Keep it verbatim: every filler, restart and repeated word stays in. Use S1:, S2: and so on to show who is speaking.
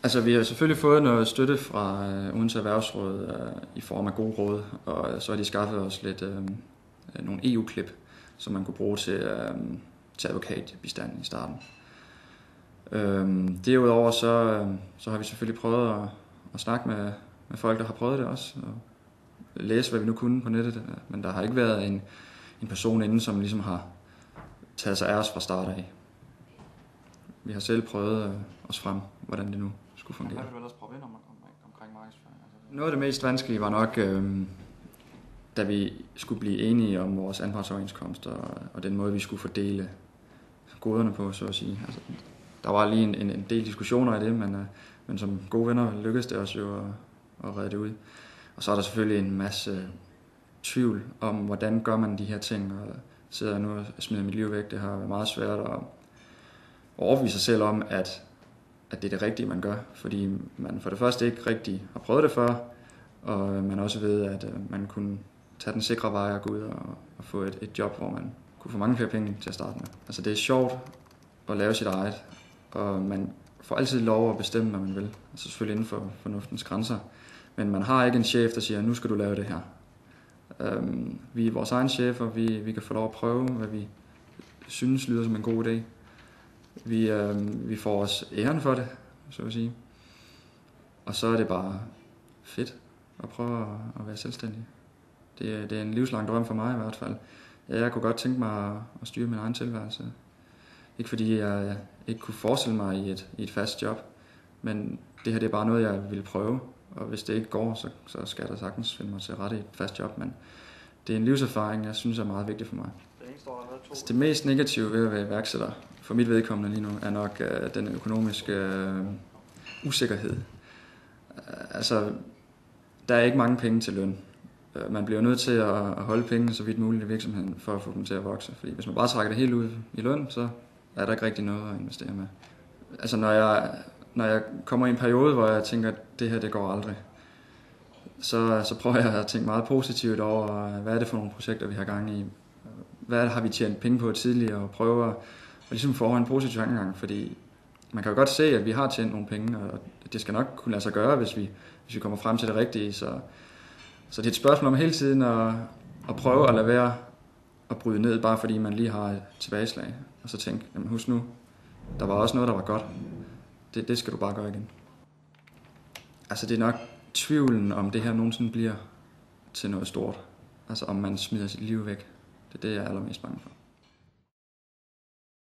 S1: Altså, vi har selvfølgelig fået noget støtte fra øh, Odense Erhvervsråd øh, i form af gode råd, og øh, så har de skaffet os lidt øh, nogle E U-klip, som man kunne bruge til, øh, til advokatbistand i starten. Øh, derudover så, øh, så har vi selvfølgelig prøvet at, at snakke med, med folk, der har prøvet det også, og læse, hvad vi nu kunne på nettet, men der har ikke været en, en person inden, som ligesom har taget sig af os fra start af. Vi har selv prøvet øh, os frem, hvordan det nu skulle fungere.
S2: Hvad vil du ellers prøve ind om, om, omkring markedsføring? Altså,
S1: Noget af det mest vanskelige var nok, øh, da vi skulle blive enige om vores anpartsoverenskomst og, og den måde, vi skulle fordele goderne på, så at sige. Altså, der var lige en, en, en del diskussioner i det, men, øh, men som gode venner lykkedes det os jo at, at redde det ud. Og så er der selvfølgelig en masse tvivl om, hvordan gør man de her ting, og sidder jeg nu og smider mit liv væk. Det har været meget svært at overbevise sig selv om, at, at det er det rigtige, man gør. Fordi man for det første ikke rigtig har prøvet det før, og man også ved, at man kunne tage den sikre vej og gå ud og, og få et, et job, hvor man kunne få mange flere penge til at starte med. Altså det er sjovt at lave sit eget, og man får altid lov at bestemme, hvad man vil. Altså selvfølgelig inden for fornuftens grænser. Men man har ikke en chef, der siger, nu skal du lave det her. Um, vi er vores egen chef, og vi, vi kan få lov at prøve, hvad vi synes lyder som en god idé. Vi, øh, vi får os æren for det, så at sige. Og så er det bare fedt at prøve at, at være selvstændig. Det, det er en livslang drøm for mig i hvert fald. Ja, jeg kunne godt tænke mig at, at styre min egen tilværelse. Ikke fordi jeg ikke kunne forestille mig i et, i et fast job, men det her det er bare noget, jeg vil prøve. Og hvis det ikke går, så, så skal jeg da sagtens finde mig til rette i et fast job. Men det er en livserfaring, jeg synes er meget vigtig for mig. Altså, det mest negative ved at være iværksætter, for mit vedkommende lige nu, er nok uh, den økonomiske uh, usikkerhed. Uh, altså, der er ikke mange penge til løn. Uh, man bliver nødt til at, at holde pengene så vidt muligt i virksomheden, for at få dem til at vokse. Fordi hvis man bare trækker det helt ud i løn, så er der ikke rigtig noget at investere med. Altså, når jeg, når jeg kommer i en periode, hvor jeg tænker, at det her det går aldrig, så, så prøver jeg at tænke meget positivt over, hvad er det for nogle projekter, vi har gang i. Hvad har vi tjent penge på tidligere, og prøve at ligesom få en positiv angang, fordi man kan jo godt se, at vi har tjent nogle penge, og det skal nok kunne lade sig gøre, hvis vi, hvis vi kommer frem til det rigtige. Så, så det er et spørgsmål om hele tiden at, at prøve at lade være at bryde ned, bare fordi man lige har et tilbageslag, og så tænke, jamen husk nu, der var også noget, der var godt. Det, det skal du bare gøre igen. Altså det er nok tvivlen, om det her nogensinde bliver til noget stort. Altså om man smider sit liv væk. Det er det, jeg er allermest bange for.